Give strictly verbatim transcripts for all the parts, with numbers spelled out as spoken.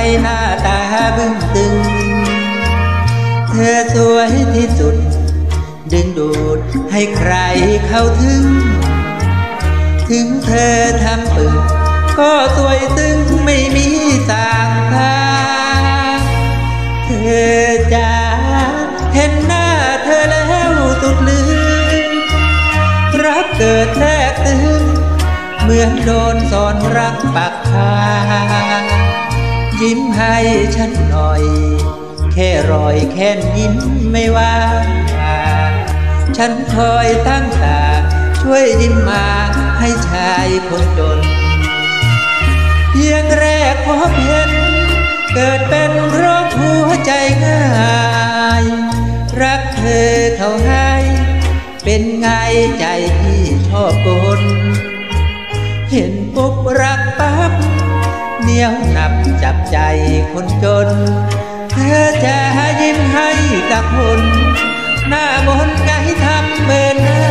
หน้าตาบึ้งตึงเธอสวยที่สุดดึงดูดให้ใครเข้าถึงถึงเธอทำปึกก็สวยตึงไม่มีต่างทางเธอจะเห็นหน้าเธอแล้วสุดลืมรักเกิดแทรกตึงเหมือนโดนสอนรักปักคายิ้มให้ฉันหน่อยแค่รอยแค่ยิ้มไม่ว่าฉันคอยตั้งตาช่วยยิ้มมาให้ชายคนจนเพียงแรกพบเห็นเกิดเป็นโรคหัวใจง่ายรักเธอเขาให้เป็นไงใจที่ชอบกลเห็นปุ๊บรักปั๊บเหนียวหนับจับใจคนจนเธอจะยิ้มให้กับคนหน้ามนต์ไงทำเบินหน้า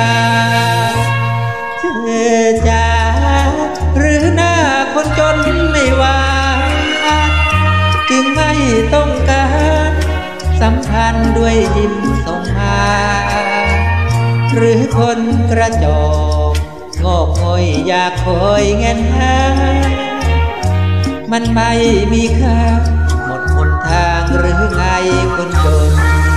เธอจะหรือหน้าคนจนไม่ว่าจึงไม่ต้องการสัมพันธ์ด้วยยิ้มส่งมาหรือคนกระจอกงอกงอยอยากคอยเงินหามันไม่มีค่าหมดหนทางหรือไงคนจน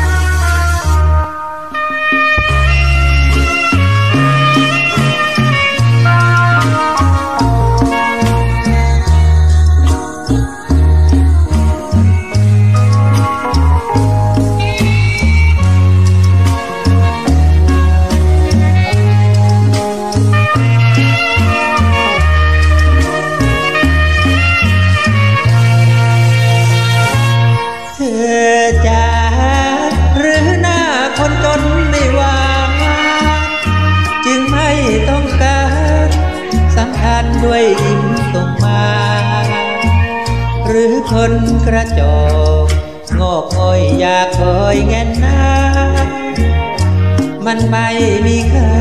ด้วยยิ้มส่งมาหรือคนกระจอกงอกงอยอยากคอยเงินหน้ามันไม่มีค่า